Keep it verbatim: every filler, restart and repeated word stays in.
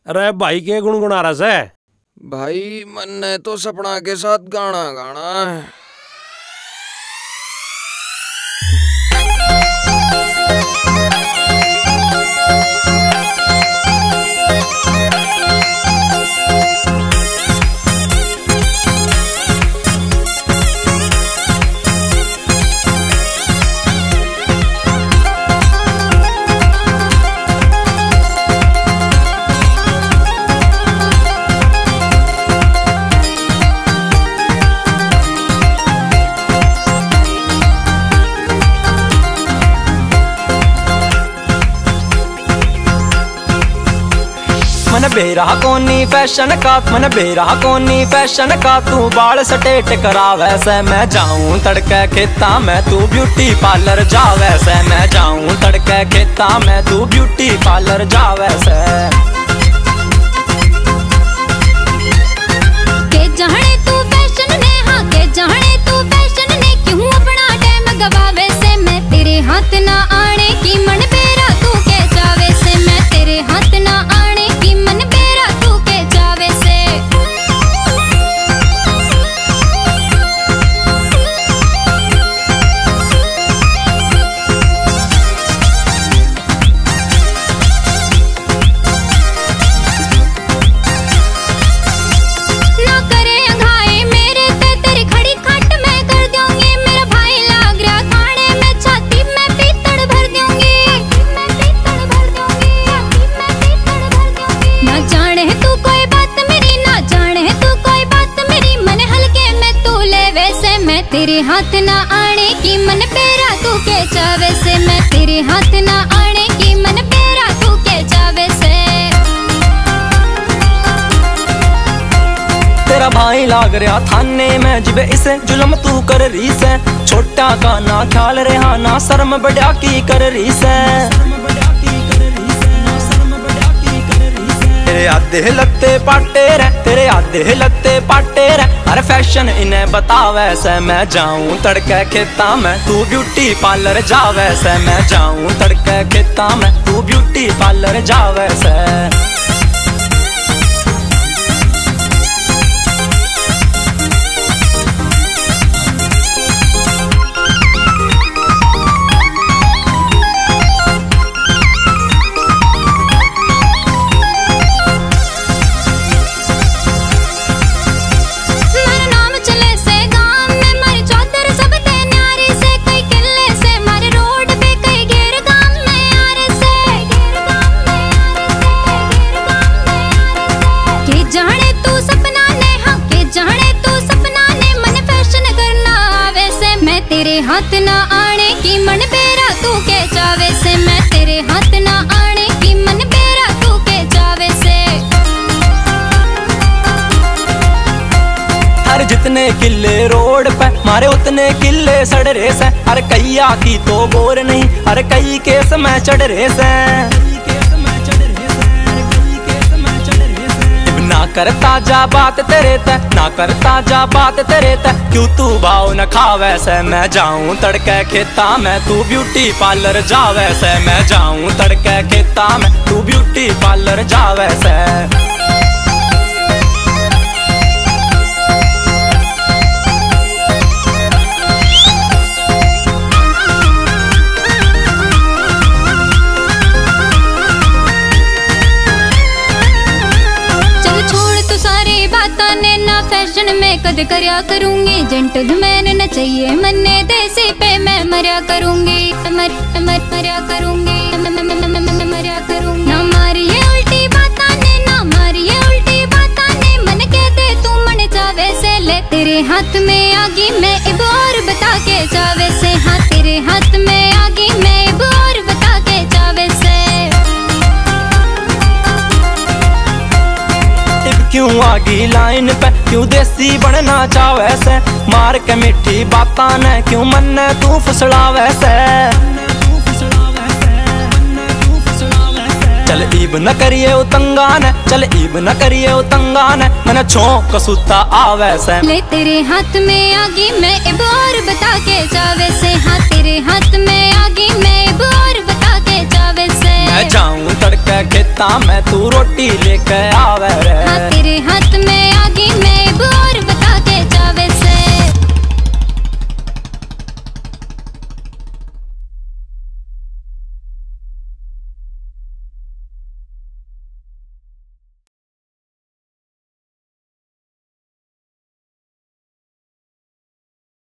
अरे भाई के गुनगुना रहा से? भाई मन ने तो सपना के साथ गाना गाना है। मन बेरा कोनी फैशन का, मन बेरा कोनी फैशन का, तू बाल स्टेट करा वैसे मैं जाऊं तड़के खेता में, तू ब्यूटी पार्लर जा वैसे मैं जाऊं तड़के खेता में, तू ब्यूटी पार्लर जा वैसे। के जाने तू फैशन ने, हाँ के जाने तू फैशन ने, क्यों अपना टाइम गवावे से मैं तेरे हाथ ना आने की मन बेरा तू के जावे से, मैं तेरे हाथ ना आने की मन बेरा तू के जावे से। ना करे अंघाए मेरे ते तेरी खड़ी खट मैं कर दूंगी, मेरा भाई लाग रहा खाने में छाती में पीतड़ भर दूंगी, मैं पीतड़ भर दूंगी, मैं पीतड़ भर दूंगी। ना जाने तू कोई बात मेरी, ना जाने तू कोई बात मेरी, मन हल्के में तू ले वैसे मैं तेरे हाथ ना आने की मन पेरा तू के जावे से, मैं तेरे हाथ ना आने की मन पेरा तू के जावे से। तेरा भाई लाग रहा थाने में जिबे इसे जुल्म तू कर रही से, छोटा का ना ख्याल रहा ना शर्म बड़ा की कर रही से। तेरे आधे लगते पाटे रे, तेरे आधे लगते पाटे रे, अरे फैशन इन्हें बता वैसे मैं जाऊं तड़के खेता में, तू ब्यूटी पार्लर जा वैसे मैं जाऊं तड़के खेता में, तू ब्यूटी पार्लर जा वैसे। मेरा नाम चले से गांव में, मारी चौधर सब ते न्यारी से, कई किले से मारे रोड पे, कई घेर गांव में यार से, घेर गांव में यार से, घेर गांव में यार से। के जाने तू सपना ने, हाँ के जाने तू सपना ने, मन फैशन करना आवे से मैं तेरे हाथ ना आने की मन बेरा तू के जावे से, मैं तेरे हाथ ना आने की मन बेरा तू के जावे से। हर जितने किले रोड पे मारे उतने किले सड़ रहे से, अरे कैया की तो गोर नहीं, अरे कई केस में चढ़ रहे से। ना करता जा बात तेरे ते, ना करता जा बात तेरे ते, क्यों तू भाव न खा वैसे मैं जाऊं तड़के खेता में, तू ब्यूटी पार्लर जा वैसे मैं जाऊं तड़के खेता में, तू ब्यूटी पार्लर जा वैसे। चल छोड़ तू सारी बातां ने, ना फैशन में कद करया करूंगी, जेंटलमैन न चाहिए मन्ने देसी पे मैं मरया करूंगी, मर मर मरया करूंगी, म- म- म- म- म- मरया करूंगी। ना मारिए उल्टी बातां ने, ना मारिए उल्टी बातां ने, मन कह दे तू मन जावे से, ले तेरे हाथ में आगी मैं इब और बता के जावे से, हाँ तेरे हाथ में आगी मैं इब और बता के जावे से। इब क्यों आगी लाइन पे, क्यों देसी बनना चाहे से, मार के मीठी बातां ने क्यों मन ने तू फुसला वैसे। चल ईब न करिए उतंगा ने, चल ईब न करिए उतंगा ने, मन छोंक सुता आवे से, ले तेरे हाथ में आगी मैं इब और बता के जावे से, हाँ तेरे हाथ में आगी मैं इब और बता के जावे से। मैं जाऊं तड़के खेता खेता में तू रोटी लेके आवे रे। हाँ तेरे हाँ